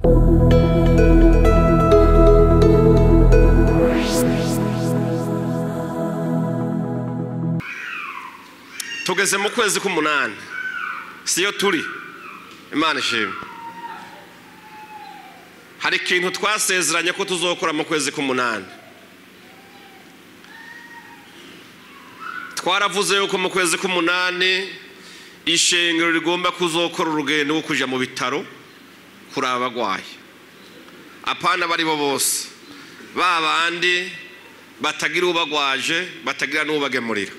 tugeze mu kwezi k'umunani siyo turi Imana ishimwe hari ikintu twasezeranye ko tuzokora mu kwezi k'umunani twaravuze yuko mu kwezi k'umunani ishengero rigomba kuzokora urugendo rwo kuja mu bitaro kuraba abagwayi apana bari bo bose babandi batagira ubagwaje batagira n'ubagemurira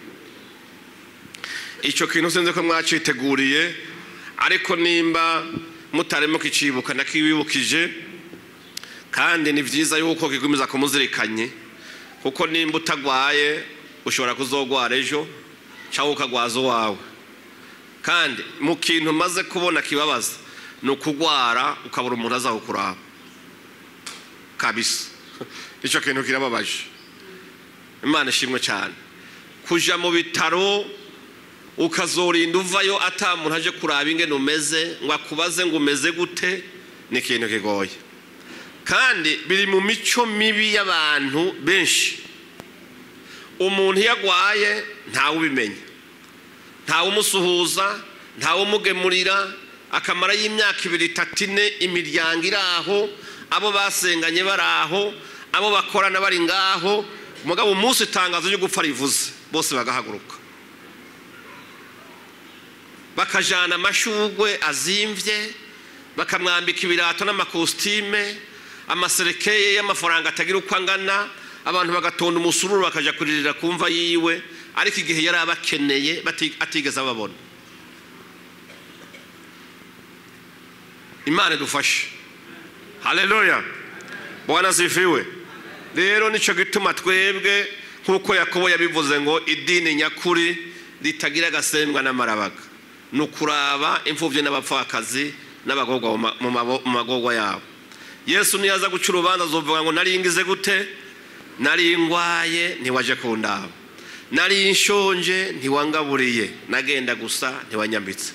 icyo kintu sinze ko mwaciteguriye ariko nimba mutaremo kicibuka nakibibukije kandi ni vyiza yuko kigumiza kumuzirikanye kuko nimba utagwaye ushobora kuzogwara ejo cyangwa ukagwaza wawe kandi mu kintu maze kubona kibabaza no kugwara ukabura umuntu azakuraba kabisa icyo kintu kirababaje Imana ishimwe cyane kuja mu bitaro ukazorinda uvayo atamuntu aje kuraba ingene umeze ngo akubaze ngo umeze gute ni ikintu kigoye kandi biri mu mico mibi y'abantu benshi umuntu yagwaye ntawe ubimenya ntawe umusuhuza ntawe umugemurira akamara y'imyaka 2-3 imiryango iraho abo basenganye baraho abo bakorana bari ngaho mugabo umunsi itangazo ryo gupfa rivuze bose bagahaguruka bakajana amashugwe azimvye bakamwambika ibirato n'amakostime amaserekeye y'amafaranga atagira uko angana abantu bagatonda umusururu bakaja kuririra kumva yiwe ariko igihe yari abakeneye atigeze ababona Imana dufashe haleluya Bwana sifiwe rero nico gituma twebwe nkuko Yakobo yabivuze ngo idini nyakuri ritagira gasembwa n'amarabaga nukuraba imfuvye n'abapfakazi n'abagogwa mu magogwa yabo Yesu niyaza guca urubanza azovuga ngo nari ingize gute nari ingwaye ntiwaje kundaba nari inshonje ntiwangaburiye nagenda gusa ntiwanyambitse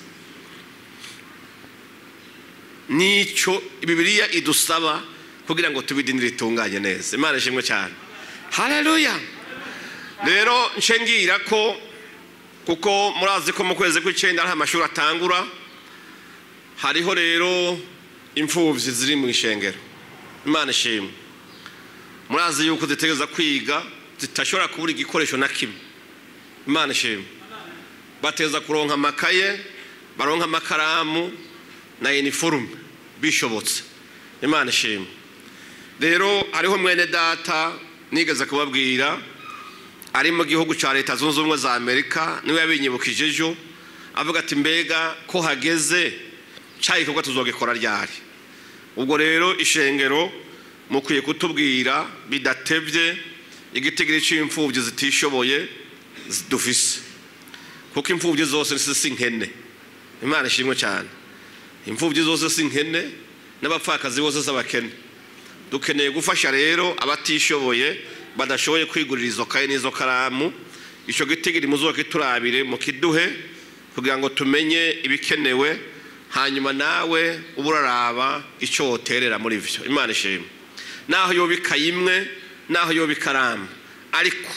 nico Bibiliya idusaba kugira ngo tubidinire itunganye neza Imana ishimwe cyane haleluya rero nshengira ko kuko murazi ko mu kwezi kw'icenda ari amashuri atangura hariho rero imfuvyi ziri mu ishengero Imana ishimwe murazi yuko zitegeza kwiga zitashobora kubura igikoresho na kimwe Imana ishimwe bateza kuronka amakaye baronka amakaramu na uniforme bishobotse Imana ishimwe rero hariho mwene data nigeze kubabwira ari mu gihugu cya Leta Zunze Ubumwe za Amerika niwe yabinyibukije ejo avuga ati mbega ko hageze cyayi kuko tuzogikora ryari ubwo rero ishengero mukwiye kutubwira bidatevye igitigiri c'imfuvyi zitishoboye dufise kuko imfuvyi zose si nkene Imana ishimwe cyane imfuvyi zose si nkene n'abapfakazi bose s'abakene dukeneye gufasha rero abatishoboye badashoboye kwigurira izo kaye n'izo karamu ico gitigiri muzoke turabire mu kiduhe kugira ngo tumenye ibikenewe hanyuma nawe uburaraba ico woterera muri ivyo Imana ishimwe naho yobika imwe naho yobika karamu ariko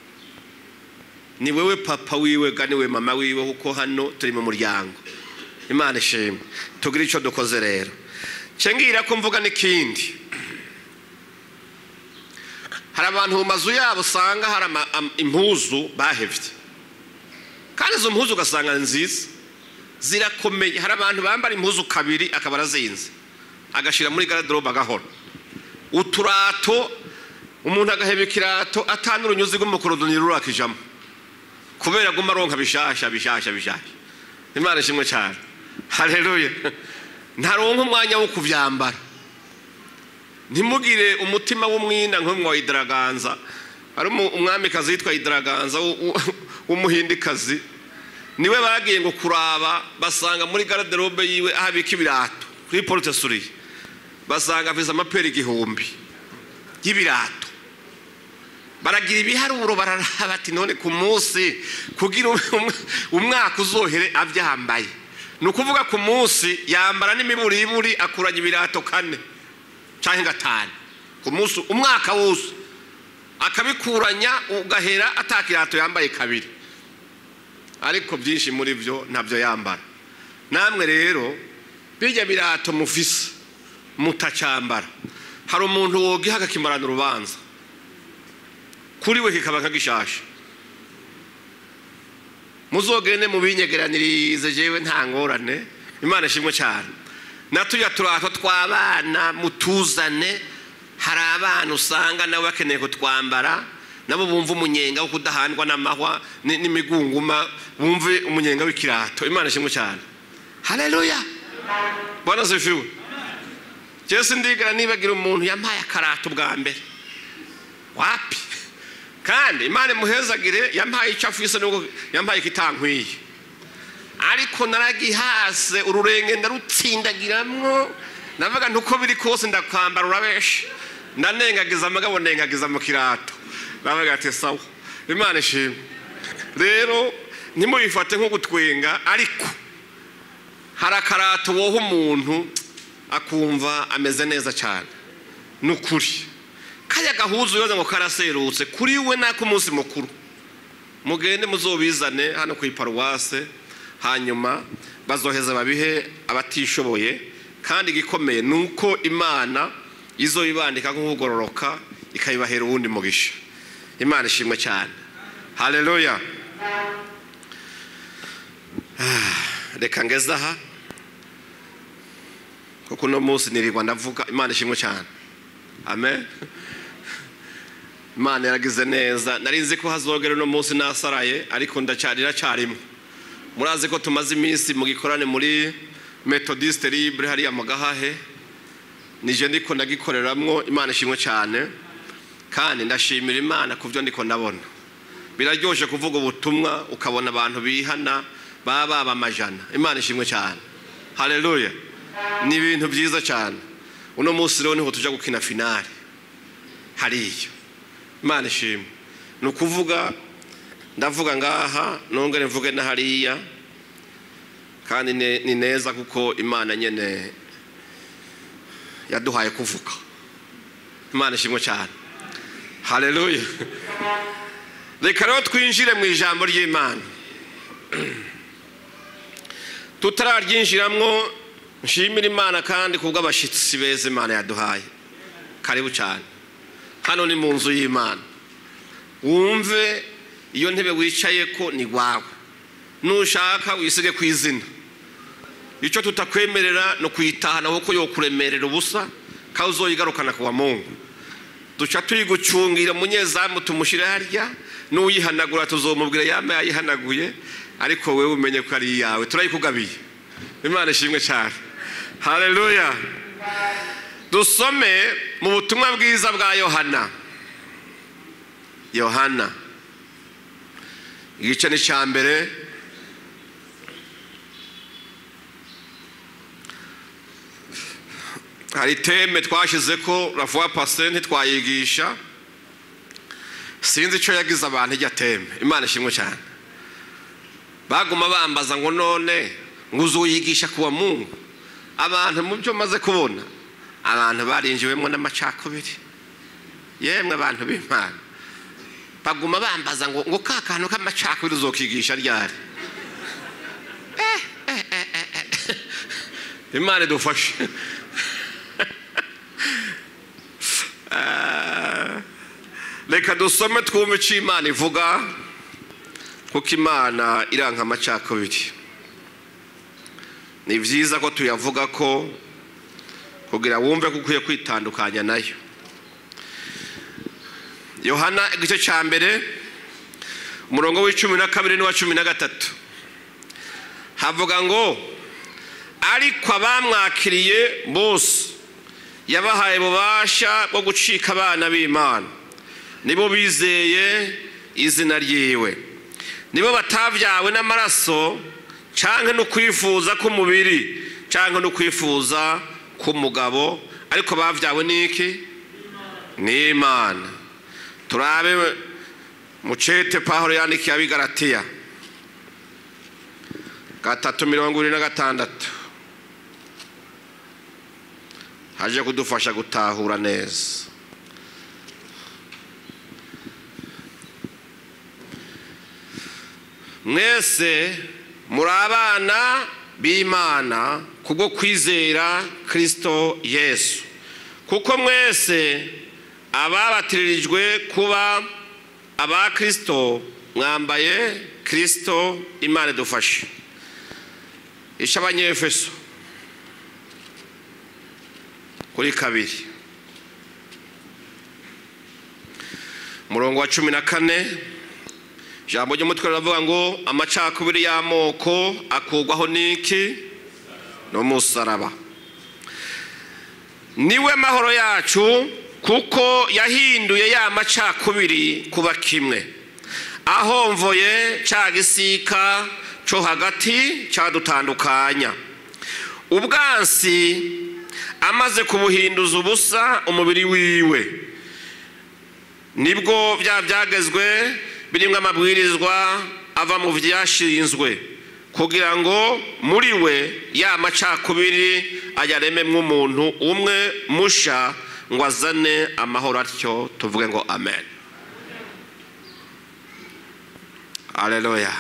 ni wewe papa wiwe gani we mama wiwe kuko hano turi mu muryango Imana ishimwe tugira ico dukoze rero cengira ko mvuga n'ikindi hari abantu mu mazu yabo usanga hari impuzu bahevye kandi izo mpuzu ugasanga nziza zirakomeye hari abantu bambara impuzu kabiri akaba arazinze agashira muri garderobe agahora uturato umuntu agaheba ikirato atanu urunyuzi rw'umukorodoni rurakijamo kubera guma ronka bishasha Imana ishimwe cyane haleluya ntaronka umwanya wo kuvyambara ntimugire umutima w'umwina nk'umwe wa Idaraganza ari umwamikazi yitwa Idaraganza w'umuhindikazi niwe bagiye ngo kuraba basanga muri garderobe yiwe ahabika ibirato kuri porte suri basanga afise amaperi 1000 y'ibirato baragira ibiharuro bararaba ati none ku munsi kugira umwaka uzohere avyambaye ni ukuvuga ku munsi yambara n'imiburiburi akuranya ibirato 4 cyangwa 5 ku munsi umwaka wose akabikuranya ugahera atakirato yambaye 2 ariko byinshi muri byo ntabyo yambara. Namwe rero bijya birato mufise mutacyambara, hari umuntu wogihaga kimarana urubanza kuri we kikaba nkagishasha, muzogende mubinyegeranirize jewe nta ngorane. Imana ishimwe cyane. Natuya turato twabana mutuzane, hari abana usanga nabo bakeneye kutwambara, nabo bumva umunyenga wo kudahandwa n'amahwa n'imigunguma, bumve umunyenga w'ikirato. Imana ishimwe cyane. Haleluya. Bwana sifiwe. Yesu ndigara nibagira umuntu yampaye akarato bwa mbere. Wapi? Kandi Imana muhezagire yampaye icafise nuko yampaye kitankwiye. Ariko naragihase ururenge ndarutsindagiramwo, navuga ntuko biri kose ndakwambara urabeshe. Ndanengagiza amagabo nengagiza mu kirato. Navuga ati sawa. Imana ishimwe. Rero nimubifate nko gutwenga, ariko harakarato woho umuntu akumva ameze neza cyane. Nukuri kaya gahuzu yoza ngo karaserutse kuri we nako umunsi mukuru, mugende muzobizane hano ku iparuwase, hanyuma bazoheza babihe abatishoboye. Kandi gikomeye nuko Imana izo ibandika nk'ugororoka ikayibahera uwundi mugisha. Imana ishimwe cyane. Haleluya. Reka ngeze aha kuko no munsi nirirwa ndavuga. Imana ishimwe cyane. Amen. Imana yaragize neza. Narinzi ko hazogera no munsi nasaraye, ariko ndacarira cyarimo. Murazi ko tumaze iminsi mu gikorane muri Methodiste Libre hariya mu Gahahe, nije ndiko ndagikoreramwo. Imana ishimwe cyane. Kandi ndashimira Imana kuvyo ndiko ndabona. Biraryoshe kuvuga ubutumwa ukabona abantu bihana baba amajana. Imana ishimwe cyane. Haleluya. Ni ibintu byiza cyane. Uno munsi rero niho tuja gukina finale hariya. Imana ishimwe. Nukuvuga ndavuga ngaha nongere mvuge na hariya, kandi ni neza kuko Imana nyene yaduhaye kuvuga. Imana ishimwe cyane. Haleluya. Reka rero twinjire mu ijambo ry'Imana. Tutararyinjiramwo nshimira Imana kandi kubw'abashitsi beza Imana yaduhaye. Karibu cyane. Hano ni mu nzu y'Imana. Wumve iyo ntebe wicaye ko ni wawe. Nushaka wisige ku izina. Icyo tutakwemerera no kuyitahana kuko yo kuremerera ubusa, ka uzoyigarukana kuwa Mungu. Duca tuyigucungira munyezamu tumushire harya, nuyihanagura tuzomubwira yama yayihanaguye, ariko wewe umenye ko ari yawe. Turayikugabiye. Imana ishimwe cyane. Haleluya. Dusome mu butumwa bwiza bwa Yohana. Yohana igice ni cya mbere, hari teme twashize ko ravuwa pasente twayigisha, sinzi icyo yagize abantu ijya teme. Imana ishimwe cyane. Baguma bambaza ngo none ngo uzoyigisha kuwa Mungu. Abantu mu byo maze kubona, abantu barinjiwemo n'amacakubiri. Yemwe abantu b'Imana baguma bambaza ngo ka kantu k'amacakubiri uzokigisha ryari? Imana idufashe. Reka dusome twumve icyo Imana ivuga, kuko Imana iranka amacakubiri. Ni byiza ko tuyavuga ko kugira wumve ko ukwiye kwitandukanya nayo. Yohana igice cya mbere umurongo w'12 n'uwa 13 havuga ngo ariko abamwakiriye bose yabahaye bubasha bwo gucika abana b'Imana, nibo bizeye izina ryiwe, nibo batavyawe n'amaraso canke no kwifuza k'umubiri canke no kwifuza k'umugabo, ariko bavyawe n'iki? N'Imana. Turabe mucete Pawulo yandikiye abigalatiya 3:26 haje kudufasha gutahura neza. Mwese muri abana b'Imana kubwo kwizera Kristo Yesu, kuko mwese ababatirijwe kuba aba Kristo mwambaye Kristo. Imana dufashe. Abanyefeso kuri 2 murongo wa 14, ijambo ry'umutwe riravuga ngo amacakubiri y'amoko akugwaho n'iki? N'umusaraba. Niwe mahoro yacu, kuko yahinduye ya macakubiri kuba kimwe, ahomvoye ca gisika co hagati cadutandukanya. Ubwansi amaze kubuhinduza ubusa umubiri wiwe, nibwo byagezwe birimwe amabwirizwa ava mu vyashinzwe, kugira ngo muri we ya macakubiri ayarememwe umuntu umwe musha, ngo azane amahoro. Atyo tuvuge ngo amen. Haleluya.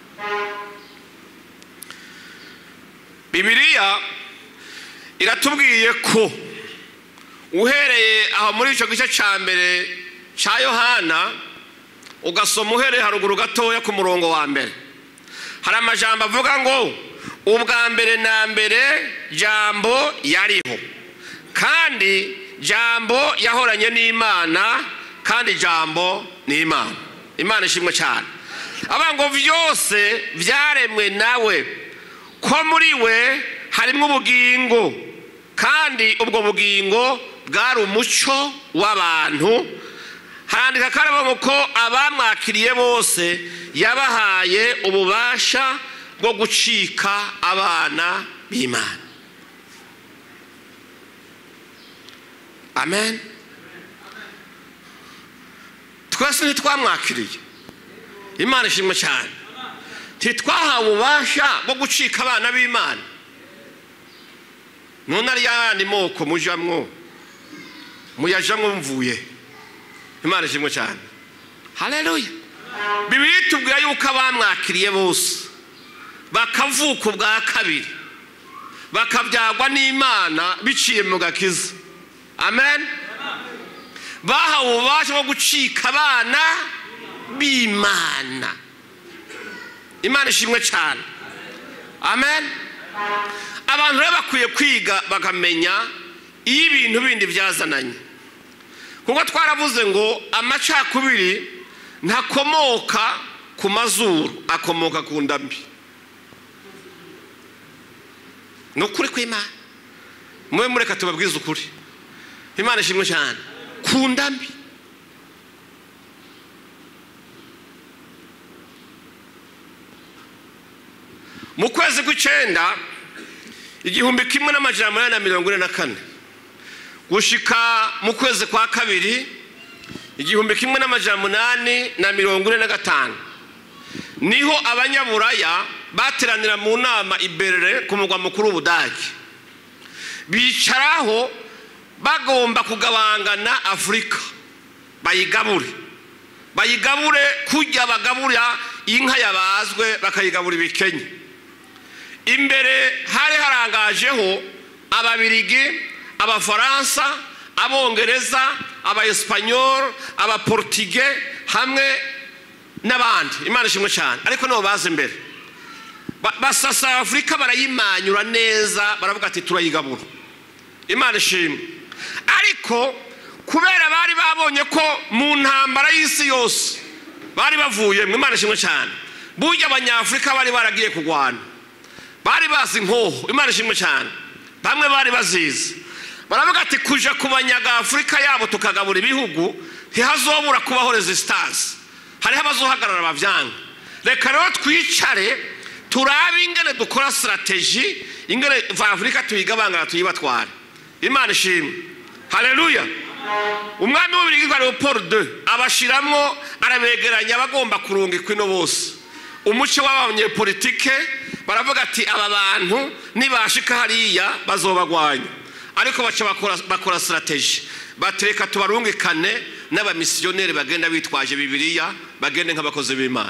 Bibiliya iratubwiye ko uhereye aho muri ico gice ca mbere ca Yohana, ugasoma uhereye haruguru gatoya ku murongo wa mbere, hari amajambo avuga ngo ubwa mbere na mbere jambo yariho, kandi jambo yahoranye n'Imana, kandi jambo ni Imana. Imana ishimwe cyane. Abango vyose vyaremwe nawe, ko muri we harimo ubugingo, kandi ubwo bugingo bwari umuco w'abantu. Handika karabo ko abamwakiriye bose yabahaye ububasha bwo gucika abana b'Imana. Amen. Twese ntitwamwakiriye. Imana ishimwe cyane. Titwahawe ububasha bwo gucika abana b'Imana. None ari yandi moko mujamwo, muyajamwo mvuye. Imana ishimwe cyane. Haleluya. Bibiliya itubwira yuko abamwakiriye bose bakavuka ubwa kabiri, bakabyagwa n'Imana biciye mu gakiza. Amen. Bahawe ububasha bwo gucika abana b'Imana. Imana ishimwe cyane. Amen. Abantu rero bakwiye kwiga bakamenya iyo ibintu bindi byazananye, kuko twaravuze ngo amacakubiri ntakomoka ku mazuru, akomoka ku ndambi. Nukuri kw'Imana. Mwe mureka tubabwiza ukuri. Imana ishimwe cyane. Ku ndambi. Mu kwezi kw'icenda 1844 gushika mu kwezi kwa kabiri 1845 niho abanyaburaya bateranira mu nama i Berlin ku mugwa mukuru w'Ubudage, bicaraho bagomba kugabangana Afrika, bayigabure kujya bagaburira inka yabazwe, bakayigabura ibikenye. Imbere hari harangajeho Ababirigi, Abafaransa, Abongereza, Abaespanyol, Abaportugais hamwe n'abandi. Imana ishimwe cyane. Ariko no baze imbere basasa Afrika barayimanyura neza, baravuga ati turayigabura. Imana ishimwe. Ariko kubera bari babonye ko mu ntambara y'isi yose bari bavuye, Imana ishimwe cyane, burya abanyafrika bari baragiye kugwana, bari bazi inkoho. Imana ishimwe cyane. Bamwe bari bazizi, baravuga ati kuja kubanyaga Afrika yabo tukagabura ibihugu ntihazobura kubaho resistance, hariho abazohagarara bavyanga. Reka rero twicare turabe ingene dukora strategy, ingene Afrika tuyigabangana tuyibatwara. Imana ishimwe. Haleluya. Umwami w'Ububirigi kwa Leopold II abashiramwo, arabegeranya bagomba kurunga ikwino bose, umuco w'abanyepolitike baravuga ati aba bantu nibashika hariya bazobagwanya, ariko baca bakora strategy batereka tubarungikane n'abamisiyoneri bagenda bitwaje Bibiliya, bagende nk'abakozi b'Imana,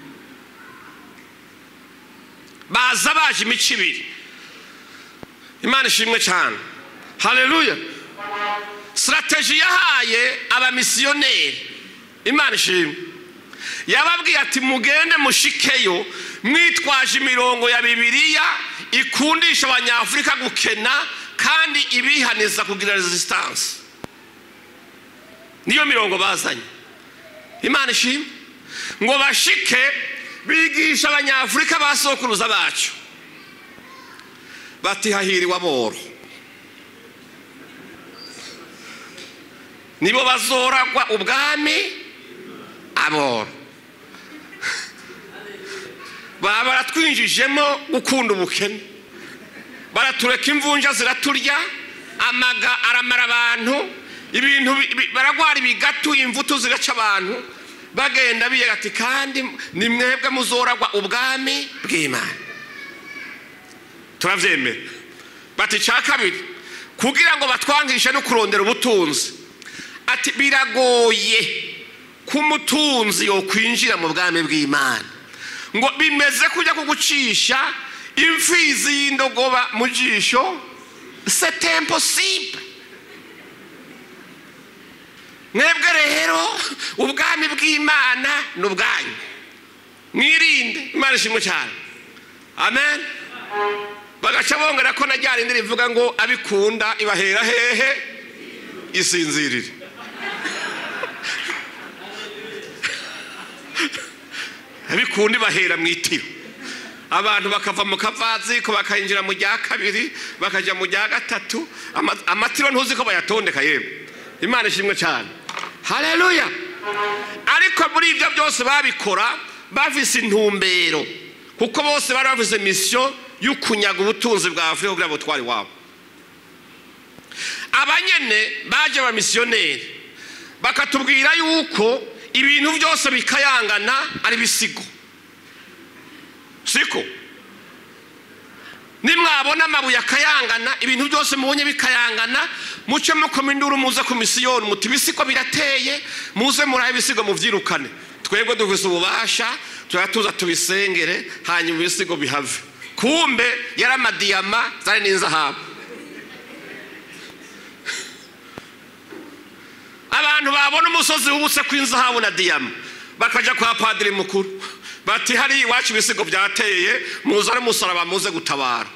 baza baje imico ibiri. Imana ishimwe cyane, haleluya. Strategy yahaye abamisiyoneri, Imana ishimwe, yababwiye ati mugende mushikeyo mwitwaje imirongo ya Bibiliya ikundisha abanyafurika gukena kandi ibihaniza kugira resistance. Niyo mirongo bazanye. Imana ishimwe, ngo bashike bigisha abanyafurika basokuruza bacu bati hahiriwe aboro, nibo bazoragwa ubwami aboro. Baba baratwinjijemo gukunda ubukene, baratureka imvunja ziraturya, amaga aramara abantu, ibintu baragwara ibigatu, imvutu zigaca abantu, bagenda biye ati kandi ni mwebwe muzoragwa ubwami bw'Imana. Turavyemera. Bati cya kabiri, kugira ngo batwangishe no kurondera ubutunzi, ati biragoye kumutunzi yo kwinjira mu bwami bw'Imana, ngo bimeze kujya kugucisha imfizi y'indogoba mu jisho, c'est impossible. Mwebwe rero ubwami bw'Imana n'ubwanyu, mwirinde. Imana ishimwe cyane, amen. Bagaca bongera ko najyana indiri ivuga ngo abikunda ibahera hehe isinzirire. Abikunda ibahera mwitiro, abantu bakava mu kavazi ko bakayinjira mu rya kabiri bakaja mu rya gatatu, amatiro ntuzi ko bayatondeka yewe. Imana ishimwe cyane, haleluya. Ariko muri ibyo byose babikora bafise intumbero, kuko bose bari bafise mission y'ukunyaga ubutunzi bwa Afrika kugira ngo twari wabo. Abanyene baje ba missionnaire bakatubwira yuko ibintu byose bikayangana ari bisigo, siko nimwabona amabuye akayangana, ibintu byose mubonye bikayangana, muce mukoma induru muze ku misiyoni muti bisiko birateye, muze murahe bisigo muvyirukane. Twebwe dufise ububasha turatuza tubisengere hanyuma bisigo bihave. Kumbe yari amadiyama zari n'inzahabu. Abantu babona umusozi wubutse kw'inzahabu na diyama bakaja kwa padiri mukuru bati hari iwacu ibisigo byateye, muzane musaraba muze gutabara.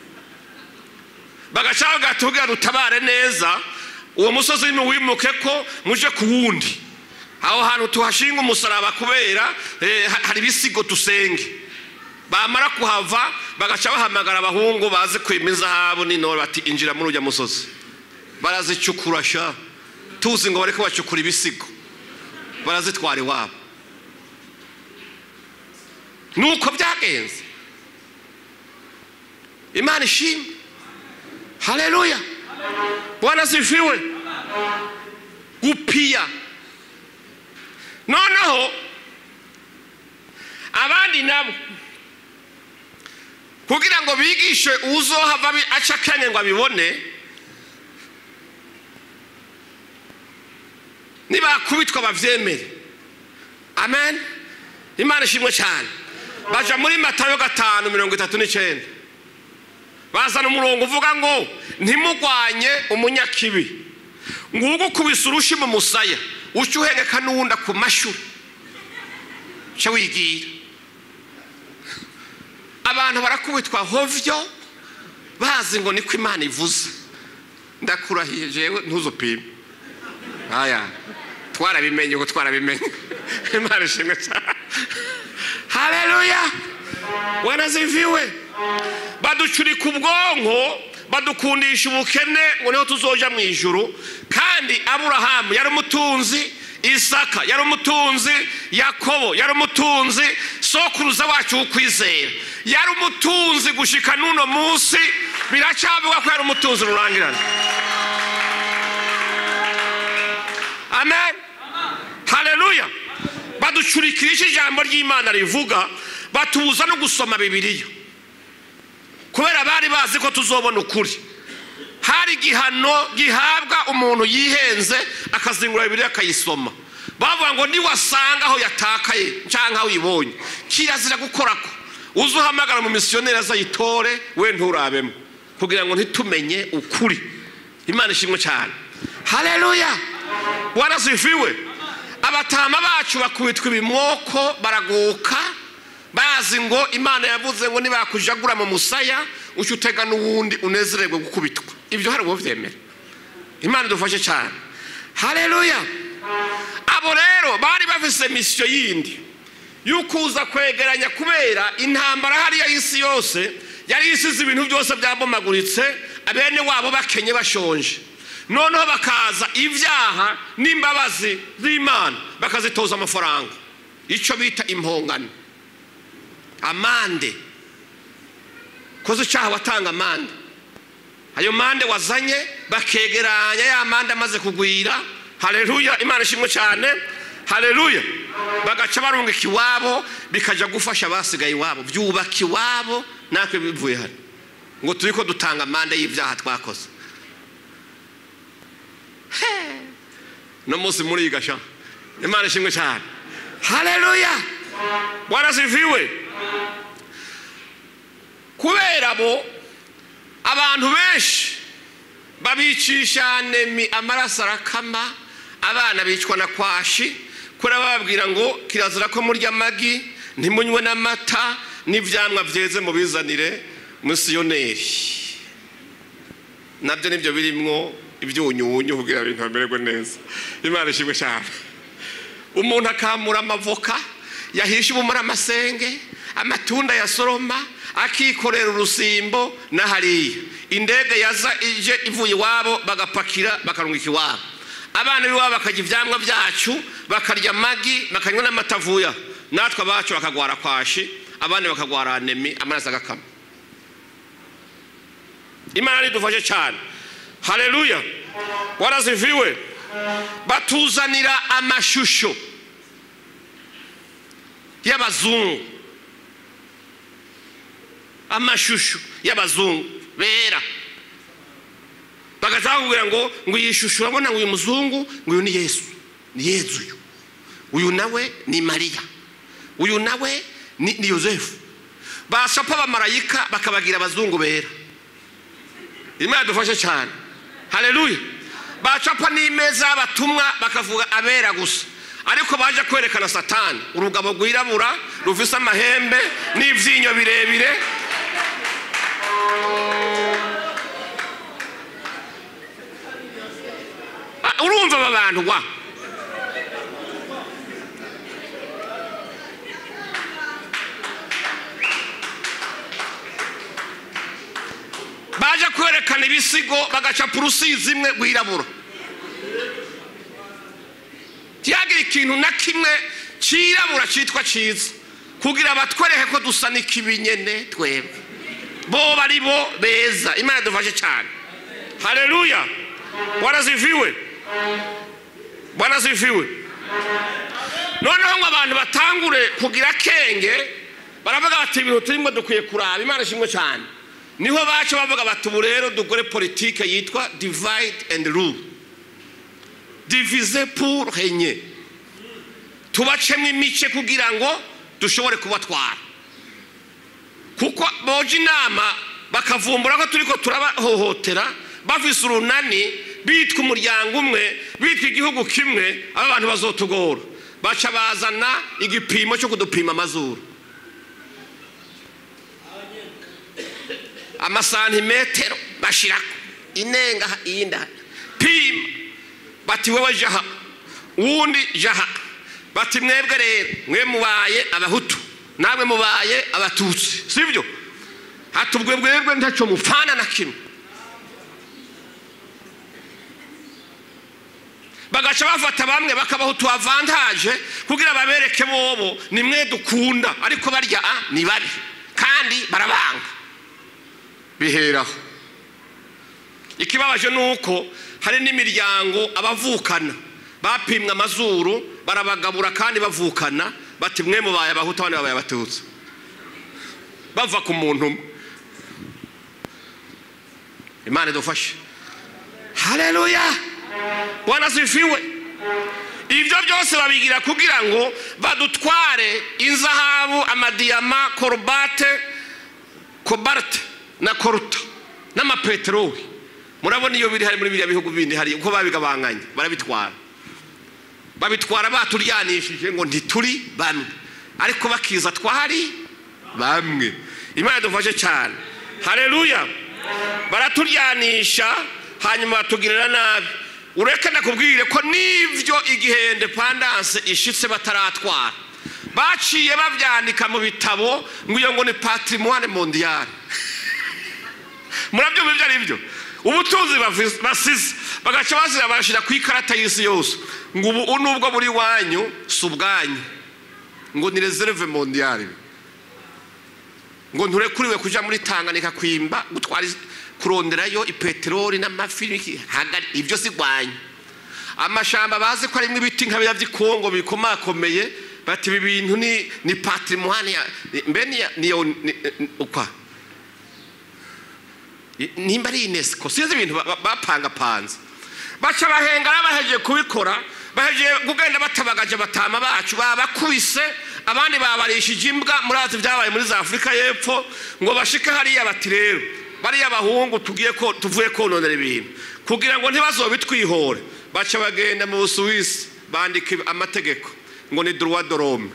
Bagacaho gatugira rutabare neza, uwo musozi wimuke ko muje ku wundi, aho hantu tuhashinga umusaraba kubera hari ibisigo tusenge. Bamara kuhava bagaca bahamagara abahungu baze kwima inzahabu n'intore bati injira muri ujya musozi. Barazicukura sha, tuzi ngo bareko bacukura ibisigo, barazitwara iwabo. Nuko byagenze. Imana ishimwe, haleluya. Bwana sifiwe. Gupia noneho abandi nabo kugira ngo bigishe uzohava acakanye ngo abibone, nibakubitwa bavyemere. Amen. Imana ishimwe cyane. Baja muri Matayo 5:39 bazana umurongo uvuga ngo ntimugwanye umunyakibi, ngugu kubisa urushi mu musaya ucyuhengeka n'uwunda ku mashuri cyo wigira. Abantu barakubitwa hovyo bazi ngo niko Imana ivuze. Ndakurahiye jewe ntuzopime. Aya twarabimenye ko twarabimenye. Imana ishimwe cyane, haleluya. Wanaziviwe. Baducurika ubwonko, badukundisha ubukene ngo niho tuzoja mu ijuru. Kandi Aburahamu yari umutunzi, Isaka yari umutunzi, Yakobo yari umutunzi, sokuruza wacu ukwizera yari umutunzi gushika nuno munsi, biracavuga ko yari umutunzi rurangirana. Amen, haleluya. Baducurikisha ijambo ry'Imana rivuga, batubuza no gusoma Bibiliya. kubera bari bazi ko tuzobona ukuri. Hari igihano gihabwa umuntu yihenze akazingura Bibiliya akayisoma. Bavuga ngo niwasanga aho yatakaye cyangwa aho uyibonye kirazira gukorako, uzuhamagara mu misiyoneri azayitore, we nturabemo, kugira ngo ntitumenye ukuri. Imana ishimwe cyane. Haleluya. Warasifiwe. Abatama bacu bakubitwa ibimwoko baraguka, bazi ngo Imana yavuze ngo nibakujagura mu musaya ucyutega n'uwundi unezererwe gukubitwa. Ibyo hari ubuvyemera. Imana dufashe cyane. Haleluya. Abo rero bari bafise misiyo yindi yukuza kwegeranya, kubera intambara hariya y'isi yose yari isize ibintu byose byabomaguritse, abene wabo bakenye bashonje. Noneho bakaza ibyaha n'imbabazi z'Imana bakazitoza amafaranga, icyo bita impongano, amande. Koze icyaha watanga amande, ayo mande wazanye bakegeranya ya mande amaze kugwira. Haleluya. Imana ishimwe cyane. Haleluya. Bagaca barunga ikiwabo bikaja gufasha abasigaye iwabo, byubaka iwabo, natwe bivuye hano ngo turiko dutanga amande y'ibyaha twakoze. No munsi muri igasha. Imana ishimwe cyane. Haleluya. Bwana sifiwe. Kubera bo abantu benshi babicisha nemi amaraso arakama, abana bicwa na kwashi, kura bababwira ngo kirazira ko murya amagi, ntimunywe n'amata n'ivyamwa vyeze mu bizanire misiyoneri. Nabyo nibyo birimwo ibyunyunyu kugira ibintu bimererwe neza. Imana ishimwe cyane. Umuntu akamura amavoka yahisha ubumara amasenge, amatunda ya soroma, akikorera urusimbo na hariya. Indege yaza ije ivuye iwabo bagapakira bakarungika iwabo. Abana biwabo bakajya ivyamwa byacu, bakarya amagi, bakanywa n'amatavuya. Natwe abacu bakagwara kwashi, abana bakagwara anemi, amaraso agakama. Imana idufashe cyane. Haleluya. Warasifiwe. Batuzanira amashusho y'abazungu, amashusho y'abazungu bera. Bagaza kugira ngo yishusho urabona ngo uyu muzungu ngo uyu ni Yesu, ni Yesu uyu. Uyu nawe ni Maria. Uyu nawe ni Yosefu. Bashapa abamarayika bakabagira abazungu bera. Imana dufashe cyane. Haleluya. Bacapa n'imeza batumwa bakavuga abera gusa, ariko baje kwerekana Satani urugabo rwirabura rufise amahembe n'ivyinyo birebire. Urumva abantu wa baje kwerekana ibisigo bagacapa urusizi imwe rwirabura. Tiyagira ikintu na kimwe cirabura citwa ciza kugira batwereke ko dusa n'ikibinyene twebwe, bo bari bo beza. Imana dufashe cyane. Haleluya. Bwana sifiwe. Bwana sifiwe. Noneho ngo abantu batangure kugira kenge, baravuga bati ibintu turimo dukwiye kuraba. Imana ishimwe cyane. Niho bacu bavuga bati ubu rero dukore politike yitwa divide and rule, diviser pour régner. Tubacemwe imice kugira ngo dushobore kubatwara, kuko boje inama bakavumbura ko turiko turabahohotera, bafise urunani, bitwa umuryango umwe, bitwa igihugu kimwe, aba bantu bazotugora. Baca bazana igipimo cyo kudupima amazuru, amasantimetero bashirako inenga iyinda pima. Bati wewe jaha, uwundi jaha. Bati mwebwe rero mwe mubaye abahutu, namwe mubaye abatutsi, sivyo? Hatubwe mwebwe ntaco mufana na kimwe. Bagaca bafata bamwe bakabahutu avantage kugira babereke bobo ni mwe dukunda, ariko barya ni babi kandi barabanga. Biheraho. Ikibabaje nuko hari n'imiryango abavukana bapimwa amazuru barabagabura kandi bavukana, bati mwe mubaye abahutu abandi babaye abatutsi, bava ku muntu umwe. Imana idufashe. Haleluya, Bwana asifiwe. Ibyo byose babigira kugira ngo badutware inzahabu, amadiyama, kobalt na koruta n'amapeteroli. Murabona iyo biri hari muri biriya bihugu bindi hari uko babigabanganya, babitwara baturyanishije ngo ntituri bamwe, ariko bakiza twari bamwe. Imana idufashe cyane. Haleluya. Baraturyanisha hanyuma batugirira nabi. Ureke nakubwire ko nivyo igihe independence ishitse bataratwara baciye bavyandika mu bitabo ngo iyo ngo ni patrimoine mondial. Murabyo bivyo ari byo ubutunzi basize bagaca bazira bashira ku ikarata y'isi yose ngo ubu nubwo buri wanyu subwanyu ngo ni reserve mondiale, ngo nturekuriwe kuja muri Tanganyika kwimba gutwara kuronderayo ipeteroli n'amafi hagari. Ibyo sigwanya amashamba bazi ko ari ibiti nka bya by'ikongo bikomakomeye, bati ibi bintu ni patrimoine ni ukwa nimba ari UNESCO sinzi ibintu bapanga panze baca bahengara baheje kubikora, baheje kugenda batabagaje batama bacu babakubise, abandi babarishije imbwa. Murazi byabaye muri za Afrika y'Epfo ngo bashike hariya bati rero bariya bahungu tuvuye kononera ibintu kugira ngo ntibazobitwihore, baca bagenda mu Busuwisi bandika amategeko ngo ni droit de l'homme.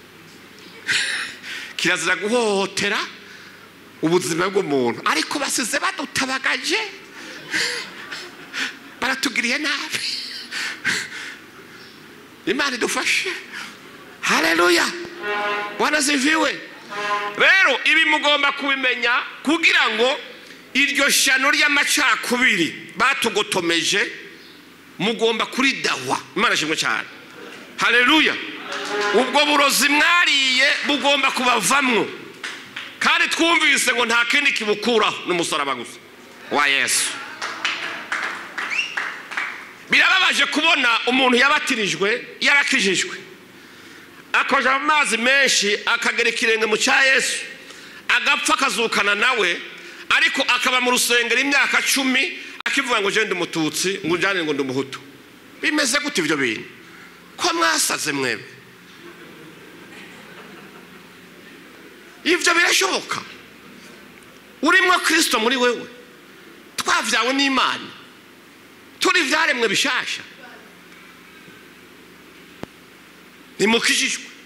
Kirazira guhohotera ubuzima bw'umuntu, ariko basize badutabagaje baratugiriye nabi. Imana idufashe. Haleluya, Bwana asifiwe. Rero ibi mugomba kubimenya kugira ngo iryo shano ry'amacakubiri batugotomeje mugomba kuridawa. Imana ishimwe cyane. Haleluya. Ubwo burozi mwariye bugomba kubavamwo, kandi twumvise ngo nta kindi kibukuraho n'umusaraba gusa wa Yesu. Birababaje kubona umuntu yabatirijwe yarakijijwe akoja mu mazi menshi akagera ikirenge mu cya Yesu agapfa akazukana nawe, ariko akaba mu rusengero imyaka 10 akivuga ngo je ndi umututsi ngo njane ngo ndi umuhutu. Bimeze gute ibyo bintu? Ko mwasaze mwebwe? Ivyo birashoboka? Urimo Kristo muri wewe, twavyawe n'Imana, turi vyaremwe bishasha, nimukijijwe.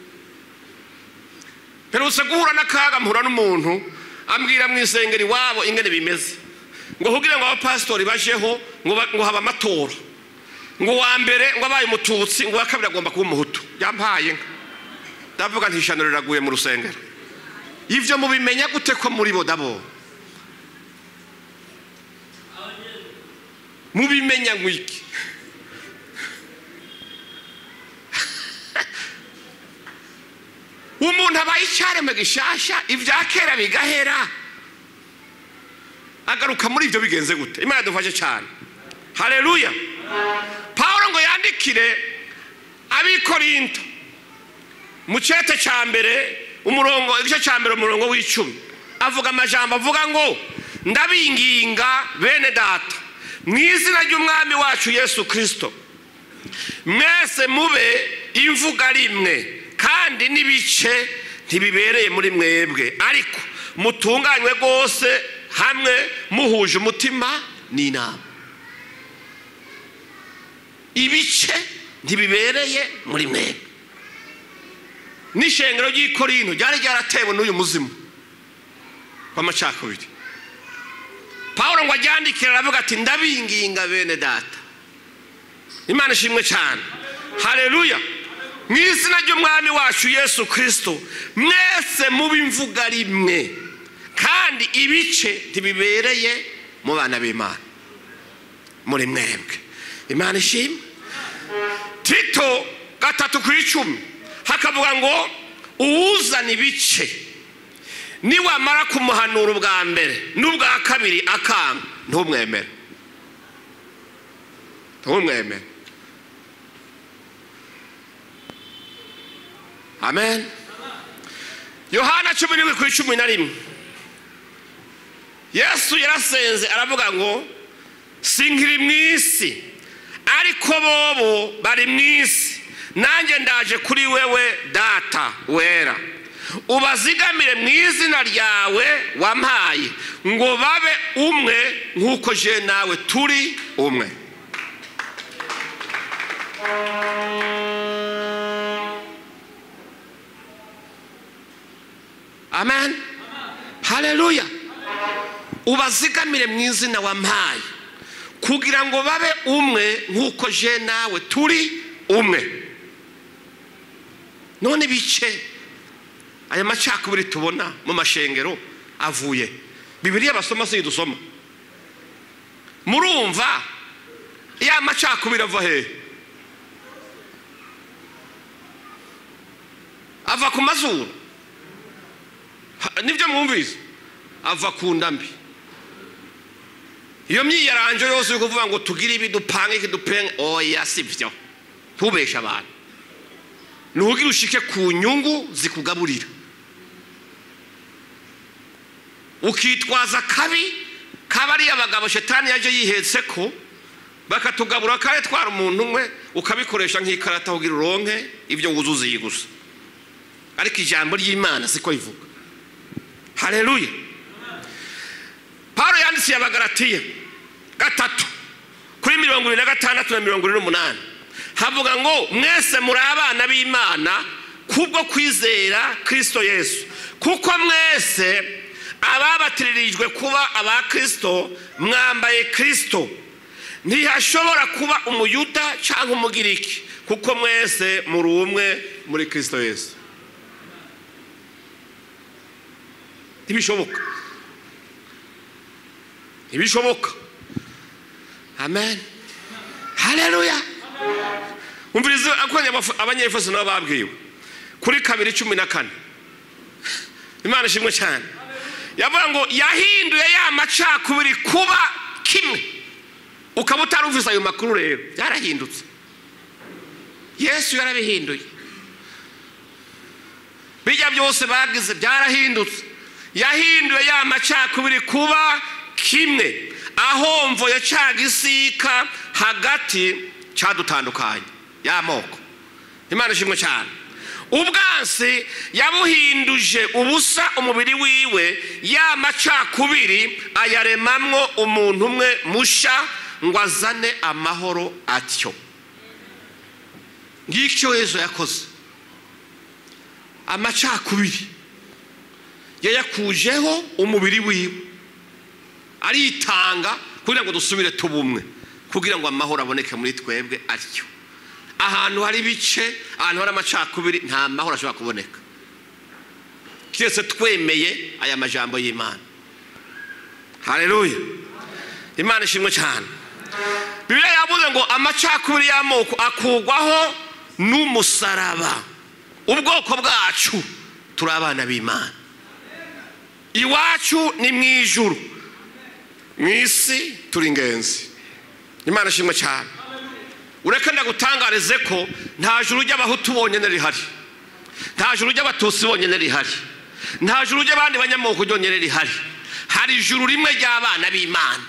Peruse guhura n'akaga mpura n'umuntu ambwira mu isengeri wabo ingene bimeze, ngo kugira ngo abapastori bajeho ngo haba amatora, ngo wa mbere ngo abaye umututsi ngo wakabira agomba kuba umuhutu. Yampaye ndavuga nti ishano riraguye mu rusengero. Ivyo mubimenya gute ko muri bo dabo? Mubimenya ngwiki? Umuntu abaye icyaremwe gishasha ibya kera bigahera, agaruka muri ibyo bigenze gute? Imana idufashe cyane. Haleluya. Paulo ngo yandikire abikorinto mu cete cya mbere umurongo igice cya mbere umurongo w'10 avuga amajambo avuga ngo ndabinginga bene data mu izina ry'umwami wacu Yesu Kristo mwese mube imvuga rimwe kandi nibice ntibibereye muri mwebwe, ariko mutunganywe rwose hamwe muhuje umutima n'inama. Ibice ntibibereye muri mwebwe. N'ishengero ry'Ikorinto ryari ryaratewe n'uyu muzimu w'amacakubiri. Paulo ngo ajyandikira aravuga ati ndabinginga bene data. Imana ishimwe cyane. Haleluya. Mu izina ry'umwami wacu Yesu Kristo mwese mube imvuga rimwe kandi ibice ntibibereye mu bana b'Imana muri mwebwe. Imana ishimwe. Tito 3:10 hakavuga ngo uwuzana ibice niwamara kumuhanura ubwa mbere n'ubwa kabiri akanga ntumwemere. Ntumwemere. Amen. Yohana 10:11 Yesu yarasenze aravuga ngo sinkiri mu isi ariko bobo bari mu isi, nanjye ndaje kuri wewe data wera, ubazigamire mu izina ryawe wampaye, ngo babe umwe nk'uko je nawe turi umwe. Amen. Haleluya. Ubazigamire mu izina wampaye kugira ngo babe umwe nk'uko je nawe turi umwe. None bice aya macakubiri tubona mu mashengero avuye Bibiliya basoma se dusoma, murumva ya macakubiri ava he? Ava ku mazuru, nibyo mwumvise, ava ku ndambi. Iyo myiyaranjo yose kuvuga ngo tugire ibi dupange kidupenge, oya sivyo, ntubesha abantu. Nugira ushike ku nyungu zikugaburira, ukitwaza kabi kabari abagabo shetani yaje yihetse ko bakatugabura kare twara umuntu umwe, ukabikoresha nk'ikarata kugira uronke ibyo wuzuziye gusa, ariko ijambo ry'Imana siko ivuga. Haleluya. Paulo yanditse Abagalatiya 3:26 na 28 havuga ngo mwese muri abana b'Imana kubwo kwizera Kristo Yesu, kuko mwese ababatiririjwe kuba aba Kristo mwambaye Kristo. Ntihashobora kuba umuyuda cyangwa umugiriki, kuko mwese muri umwe muri Kristo Yesu. Ntibishoboka, ntibishoboka. Amen. Haleluya. Umvirize akwanya abanyefeso nabo babwiwe kuri 2:14. Imana ishimwe cyane. Yavuga ngo yahinduye ya macakubiri kuba kimwe. Ukaba utarumvise ayo makuru rero, yarahindutse. Yesu yarabihinduye. Bijya byose bagize byarahindutse. Yahinduye ya macakubiri kuba kimwe, aho mvo ya cagisika hagati cadutandukanye y'amoko. Imana ishimwe cyane. Ubwansi yabuhinduje ubusa umubiri wiwe, ya macakubiri ayaremamwo umuntu umwe musha, ngo azane amahoro atyo. Ngicyo Yesu yakoze. Amacakubiri yayakujeho umubiri wiwe, aritanga kugira ngo dusubire tubumwe, kugira ngo amahoro aboneke muri twebwe atyo. Ahantu hari bice, ahantu hari amacakubiri, nta mahoro ashobora kuboneka kiretse twemeye aya majambo y'Imana. Haleluya. Imana ishimwe cyane. Bibiliya yavuze ngo amacakubiri y'amoko akugwaho n'umusaraba. Ubwoko bwacu turi abana b'Imana, iwacu ni mu ijuru, mu isi turi ingenzi. Imana ishimwe cyane. Ureke ndagutangarize ko nta juru ry'abahutu bonyene rihari, nta juru ry'abatutsi bonyene rihari, nta juru ry'abandi banyamoko bonyene rihari. Hari ijuru rimwe ry'abana b'Imana.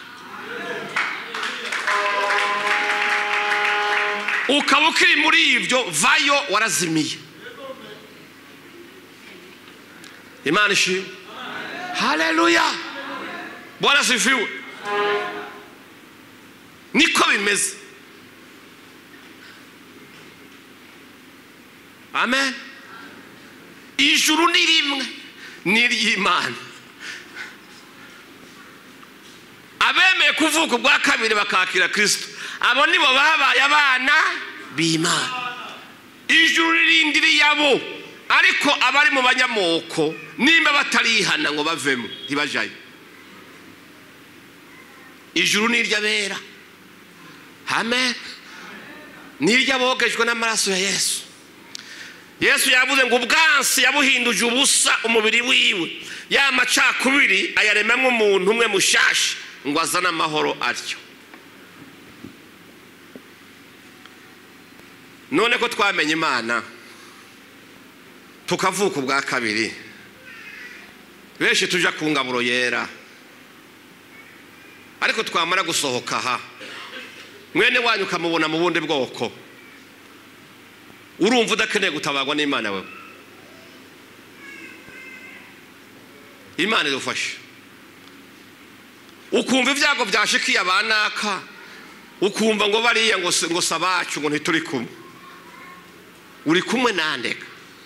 Ukaba ukiri muri ibyo, vayo warazimiye. Imana ishimwe. Haleluya. Bwana sifiwe. Niko bimeze. Amen. Ijuru ni rimwe, ni ry'Imana. Abemeye kuvuka bwa kabiri bakakira Kristo, abo nibo babaye abana b'Imana. Ijuru rindiri yabo, ariko abari mu banyamoko nimba batarihana ngo bavemo ntibajayo. Ijuru ni iry'abera. Amen. Ni iry'abogejwe n'amaraso ya Yesu. Yesu yavuze ngo ubwansi yabuhinduje ubusa umubiri wiwe, ya macakubiri ayaremamwe umuntu umwe mushasha, ngo azane amahoro atyo. None ko twamenye Imana tukavuka ubwa kabiri, benshi tuja ku ngaburo yera, ariko twamara gusohoka aha mwene wanyu ukamubona mu bundi bwoko, urumva udakeneye gutabagwa n'Imana wewe? Imana idufashe. Ukumva ibyago byashikiye abanaka, ukumva ngo bariya ngo sabacu ngo ntituri kumwe. Uri kumwe nandeka.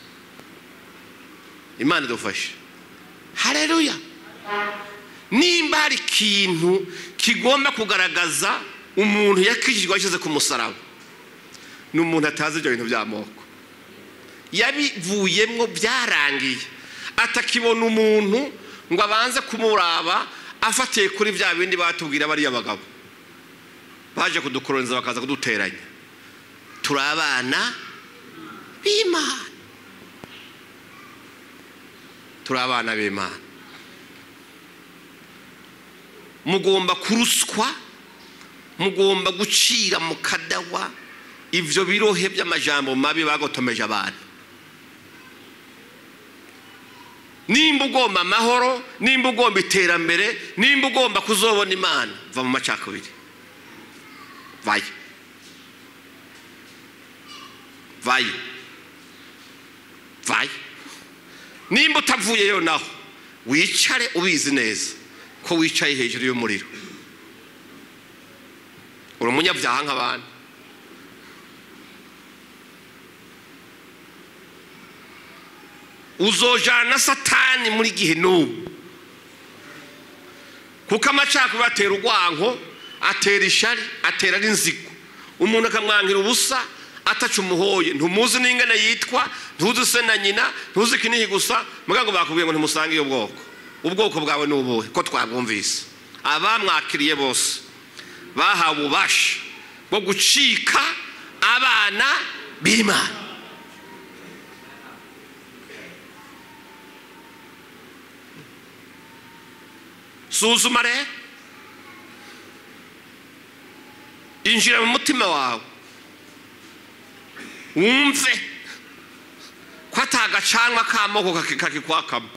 Imana idufashe. Haleluya. Nimba hari ikintu kigomba kugaragaza umuntu yakijijwe ashyize ku musaraba, ni umuntu atazi ibyo bintu by'amoko, yabivuyemo byarangiye, atakibona umuntu ngo abanze kumuraba afatiye kuri bya bindi batubwira bariya bagabo baje kudukoroniza bakaza kuduteranya. Turi abana b'Imana, turi abana b'Imana. Mugomba kuruswa, mugomba gucira mu kadawa ivyo birohe by'amajambo mabi bagotomeje abantu. Nimba ugomba amahoro, nimba ugomba iterambere, nimba ugomba kuzobona Imana, va mu macakubiri. Vayo, vayo, vayo. Nimba utavuyeyo naho wicare ubizi neza ko wicaye hejuru y'umuriro. Uri umunyabyaha nk'abandi. Uzojana na Satani muri gihe n'ubu, kuko amacakubiri atera urwanko, atera ishari, atera n'inzigo. Umuntu akamwankira ubusa ataca umuhoye, ntumuzi n'ingene yitwa, ntuzi se na nyina, ntuzi kinihi gusa, mugango bakubwiye ngo ntimusange iyo bwoko. Ubwoko bwawe n'ubuhe ko twabwumvise? Abamwakiriye bose bahawe ububasha bwo gucika abana b'Imana. Suzuma rero, injira mu mutima wawe, wumve ko atagacanwa k'amoko kakikwakamo,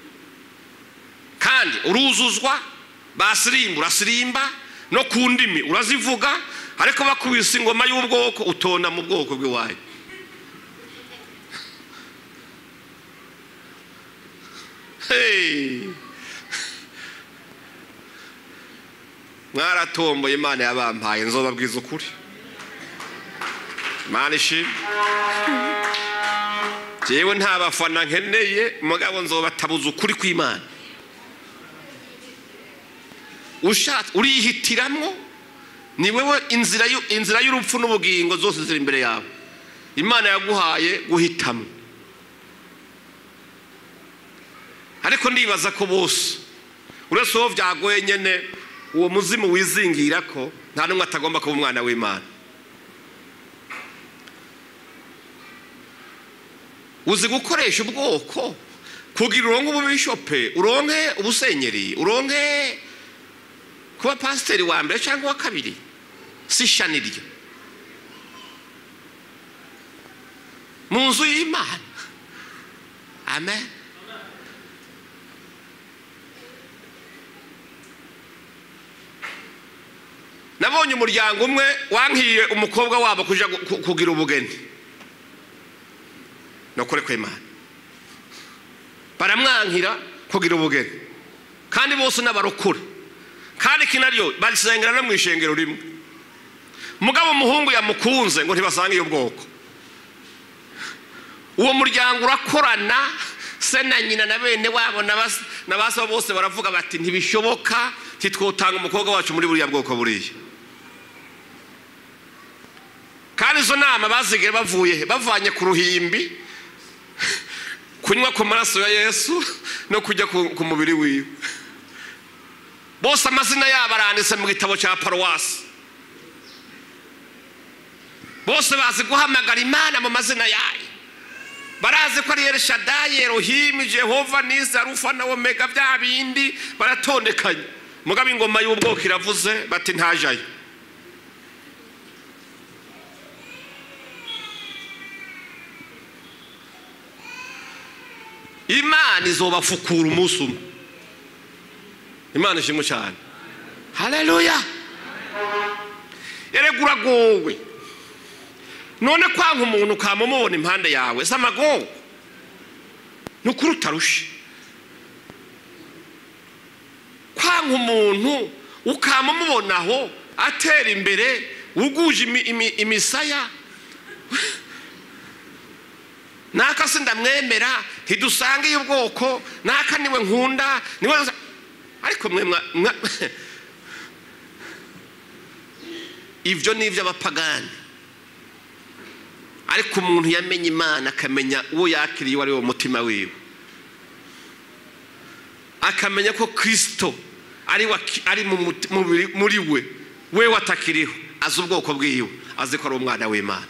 kandi uruzuzwa. Basirimba urasirimba, no ku ndimi urazivuga, ariko bakubise ingoma y'ubwoko utonda mu bwoko bw'iwawe. Hey, mwaratomboye, Imana yabampaye, nzobabwiza ukuri. Imana ishimwe. Jewe nta bafana nkeneye, mugabo nzobatabuza ukuri kw'Imana. Ushatse urihitiramwo, ni wewe inzira y'urupfu n'ubugingo zose ziri imbere yawe. Imana yaguhaye guhitamo. Ariko ndibaza ko bose uretse uwo byagoye nyene, uwo muzimu wizingira ko nta n'umwe atagomba kuba umwana w'Imana. Uzi gukoresha ubwoko kugira uronke ububishope, uronke ubusenyeri, uronke kuba pasiteri wa mbere cyangwa wa kabiri, si ishani ryo mu nzu y'Imana. Amen. Nabonye umuryango umwe wankiye umukobwa wabo kuja kugira ubugeni no kure kw'Imana, baramwankira kugira ubugeni, kandi bose n'abarokore, kandi kinaryo barisengera no mwishengero rimwe. Mugabo umuhungu yamukunze ngo ntibasanga iyo bwoko. Uwo muryango urakorana, se na nyina na bene wabo na basa bose baravuga bati ntibishoboka, titwotanga umukobwa wacu muri buriya bwoko buriya. Kandi izo nama bazigera bavanye ku ruhimbi, kunywa ku maraso ya Yesu no kujya ku mubiri wiwe. Bose amazina yabo aranditse mu gitabo cya paruwasi. Bose bazi guhamagara Imana mu mazina yayo. Barazi ko ari Elshadai, Elohim, Jehova, Nisi, Arufa na Omega, bya bindi baratondekanye. Mugabo ingoma y'ubwoko iravuze bati ntajayo. Imana izobafukura umunsi umwe. Imana ishimwe cyane. haleluya. Erega uragowe none kwanga umuntu ukamumubona impande yawe samagowe nukuri utarushe. Kwanga umuntu ukamumubonaho atera imbere uguje imisaya naka sindamwemera ntidusangiye ubwoko naka niwe nkunda niwe ariko mwe ivyo ni ivy'abapagani. Ariko umuntu yamenye Imana akamenya uwo yakiriye wari wo mutima wiwe, akamenya ko Kristo ari muri we watakiriho, azi ubwoko bwiwe, azi ko ari umwana w'Imana.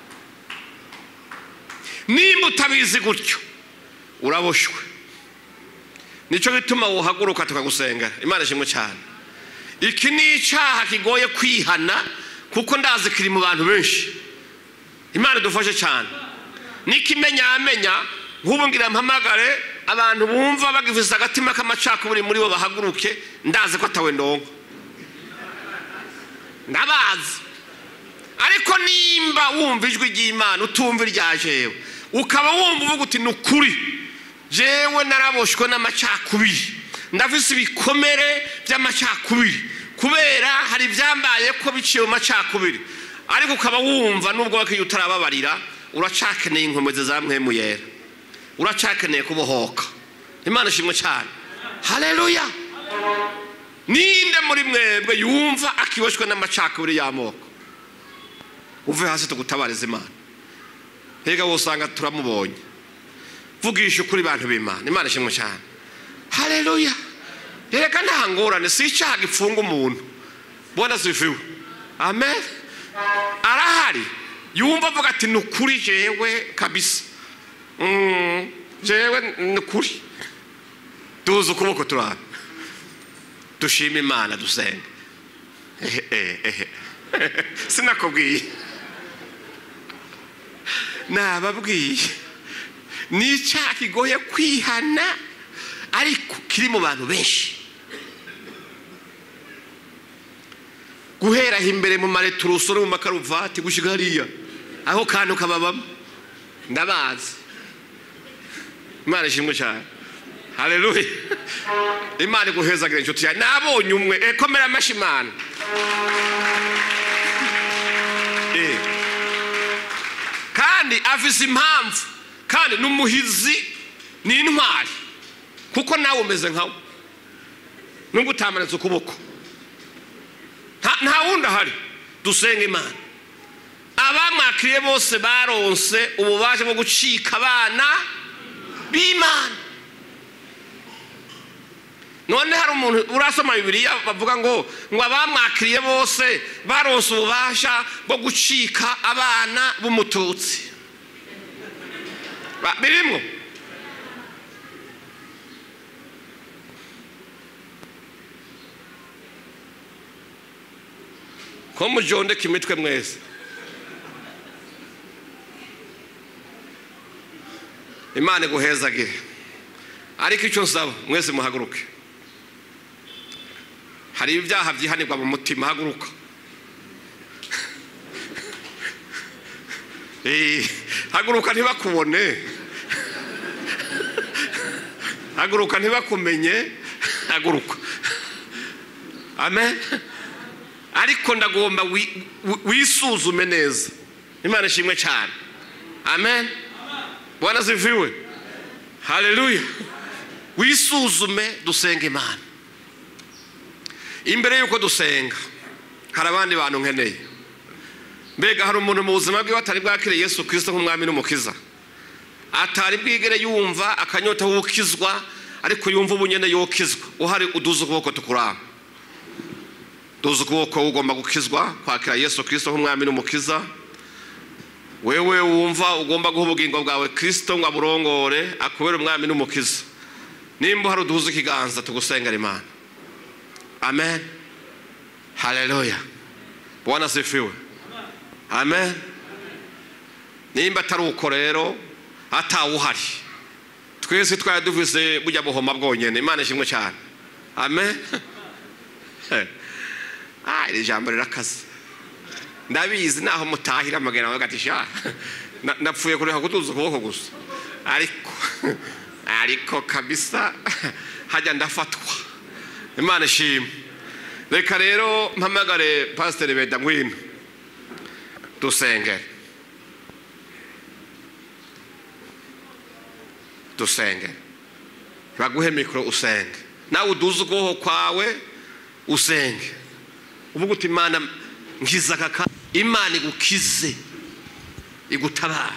Nimba utabizi gutyo uraboshwe. Nico gituma wohaguruka tukagusenga. Imana ishimwe cyane. Iki ni icyaha kigoye kwihana kuko ndazi kiri mu bantu benshi. Imana dufashe cyane. Nikimenyamenya nk'ubu ngira mpamagare abantu bumva bagifisa agatima k'amacakubiri muri bo bahaguruke, ndazi ko atawe ndongo ndabazi. Ariko nimba wumva ijwi ry'Imana utumva irya jewe, ukaba wumva uvuga uti nukuri jewe naraboshwe n'amacakubiri, ndafise ibikomere by'amacakubiri kubera hari byambaye ko biciye mu macakubiri, ariko ukaba wumva nubwo bakiye utarababarira uracakeneye inkomezi za mpwemu yera, uracakeneye kubohoka. Imana ishimwe cyane. Haleluya. Ninde muri mwebwe yumva akiboshwe n'amacakubiri y'amoko? Uve hasi tugutabarize Imana. Hega wosanga turamubonye. Vugisha ukuri bantu b'Imana. Imana ishimwe cyane. Haleluya. Reka nta ngorane, si icyaha gipfunga umuntu. Bwana sifiwe. Amen. Arahari yumva avuga ati nukuri jewe kabisa, jewe nukuri. Tuzi ukuboko turana dushima Imana dusenga. Sinakubwiye nababwiye ni icyaha kigoye kwihana ariko kiri mu bantu benshi. Guhera imbere mu mareturuso no mu makaruvati gushika hariya aho kantu kababamo ndabazi. Imana ishimwe cyane. Haleluya. Imana iguhezagire inshuti yawe. Nabonye umwe komera amashi Imana. Kandi afise impamvu, kandi n'umuhizi ni intwari kuko nawe umeze nkawe nubwo utamanitse ukuboko. Nta wundi ahari. Dusenga Imana. Abamwakiriye bose baronse ububasha bwo gucika abana b'Imana. None hari umuntu urasoma Bibiliya bavuga ngo abamwakiriye bose baronse ububasha bwo gucika abana b'umututsi. Birimo ko mujondeka imitwe mwese. Imana iguhezagire. Ariko icyo nsaba mwese muhaguruke. Hari ibyaha byihanirwa mu mutima, haguruka. Haguruka ntibakubone, haguruka ntibakumenye, haguruka. Amen. Ariko ndagomba wisuzume neza. Imana ishimwe cyane. Amen. Bwana sifiwe. Haleluya. Wisuzume dusenga Imana. Imbere yuko dusenga hari abandi bantu nkeneye. Mbega hari umuntu mu buzima bwe batari bwakire Yesu Kristo nk'umwami n'umukiza, atari bwigere yumva akanyota wukizwa, ariko yumva ubunyene yokizwa. Uhari uduze ukuboko tukuranga. Duze ukuboko ugomba gukizwa, kwakira Yesu Kristo nk'umwami n'umukiza. Wewe wumva ugomba guha ubugingo bwawe Kristo ngo aburongore akubere umwami n'umukiza. Nimba hari uduze ikiganza tugusengera Imana. Amen. Haleluya. Bwana sifiwe. Amen. Nimba atari uko rero atawuhari, twese twari duvise bujya buhoma bwonyene. Imana ishimwe cyane. Amen. iri jambo rirakaze ndabizi naho mutahira amagana bagatisha napfuye kureka kutuza ukuboko gusa ariko kabisa hajya ndafatwa. Imana ishimwe. Reka rero mpamagare Pastor Beda ngwino dusenge baguhe mikoro usenge nawe uduze ukuboko kwawe usenge uvuga uti Imana nkiza kaka Imana igukize igutabara.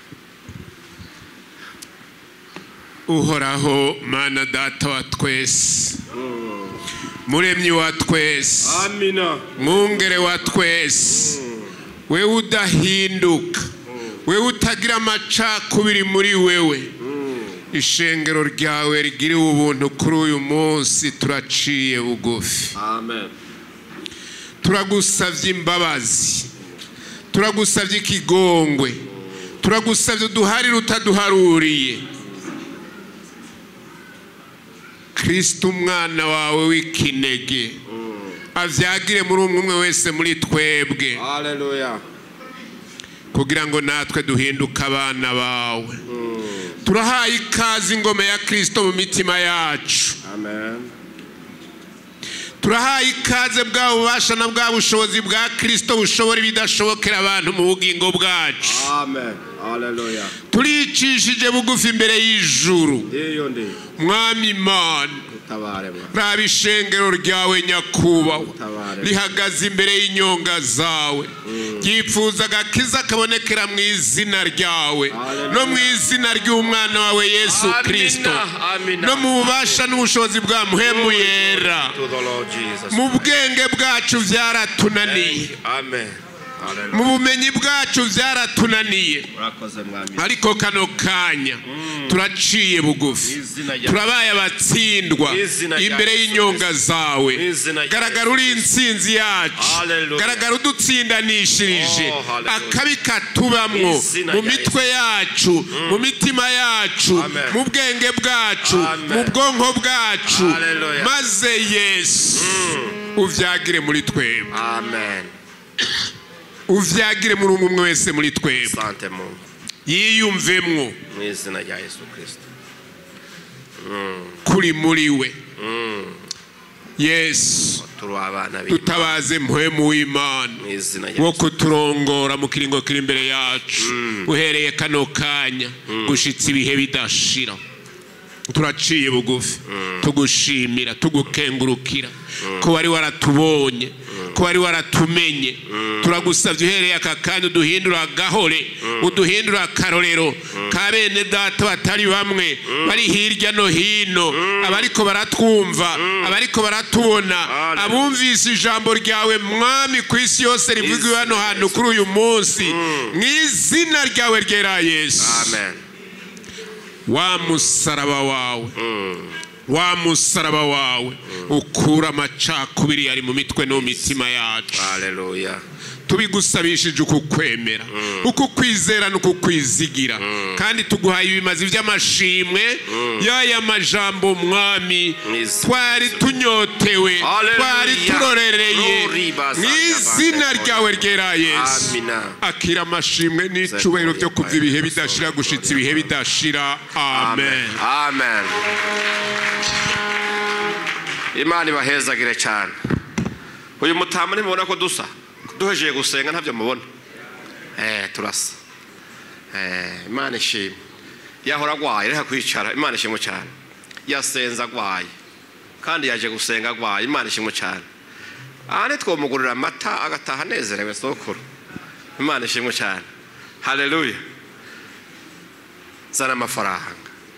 Uhoraho Mana Data wa twese, Muremyi wa twese, amina, Mwungere wa twese, wewe udahinduka, wewe utagira amacakubiri muri wewe, ishengero ryawe rigire ubuntu kuri uyu munsi turaciye bugufi. Amen. Turagusavye imbabazi, turagusavye ikigongwe, turagusavye uduharire utaduharuriye. Kristo umwana wawe w'ikinege avyagire muri umwe wese muri twebwe. Haleluya. Kugira ngo natwe duhinduka abana bawe. Turahaye ikaze ingoma ya Kristo mu mitima yacu. Amen. Turahaye ikaze bwa bubasha na bwa bushobozi bwa Kristo bushobora ibidashobokera abantu mu bugingo bwacu. Amen. Haleluya. Turicishije bugufi imbere y'ijuru. Mwami Imana, raba ishengero ryawe nyakubahwa rihagaze imbere y'inyonga zawe, yifuza agakiza kabonekera mu izina ryawe no mu izina ry'umwana wawe Yesu Kristo, no mu bubasha n'ubushobozi bwa Mpwemu Yera. Mu bwenge bwacu byaratunaniye, mu bumenyi bwacu byaratunaniye, ariko kano kanya turaciye bugufi, turabaye abatsindwa imbere y'inyonga zawe. Garagara uri intsinzi yacu, garagara udutsindanishirije akabi katubamwo mu mitwe yacu, mu mitima yacu, mu bwenge bwacu, mu bwonko bwacu, maze Yesu uvyagire muri twebwe. Amen. Uvyagire muri umwe wese muri twebwe, yiyumvemwo mu izina rya Yesu Kristo kuri muri we. Yesu tutabaze Mpwemu w'Imana wo kuturongora mu kiringo kiri imbere yacu uhereye kano kanya gushitsa ibihe bidashira. Turaciye bugufi tugushimira, tugukengurukira ko wari waratubonye, ko wari waratumenye. Turagusavye uhereye aka kanya uduhindura agahore, uduhindura akarorero ka bene data batari bamwe bari hirya no hino, abariko baratwumva, abariko baratubona, abumvise ijambo ryawe Mwami ku isi yose rivugiwe hano hantu kuri uyu munsi, mu izina ryawe ryera Yesu. Amen. Wa musaraba wawe ukura amacakubiri yari mu mitwe no mitima yacu. Haleluya. Tubigusabishije ukukwemera, ukukwizera n'ukukwizigira, kandi tuguhaye ibimazi by'amashimwe y'aya majambo Mwami twari tunyotewe, twari turorereye, mu izina ryawe ryera Yesu. Akira amashimwe n'icubahiro byo kuva ibihe bidashira gushitsa ibihe bidashira. Amen. Amen. Imana ibahezagire cyane. Uyu mutama nimubona ko dusa, duhejeje gusenga ntabyo mubona. Turasa. Imana ishimwe. Yahora agwaye reka kwicara. Imana ishimwe cyane. Yasenza agwaye kandi yaje gusenga agwaye. Imana ishimwe cyane. Ane twomugurira amata agataha anezerewe sokuru. Imana ishimwe cyane. Haleluya. Zana amafaranga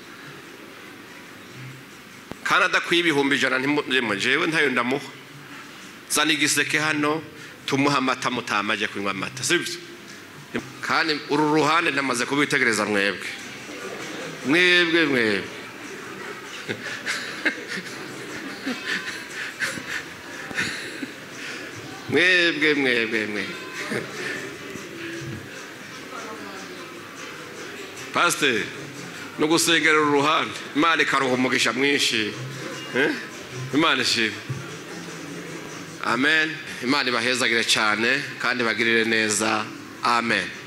kandi adakwiye ibihumbi 100 jewe ntayo ndamuha. Zana igiseke hano tumuha amata mutamaje kunywa amata, sibyo? Kandi uru ruhande namaze kubitegereza mwebwe Pastor no gusengera uruhande Imana ikaruha umugisha mwinshi. Imana ishimwe. amen. Imana ibahezagire cyane kandi bagirire neza, amen.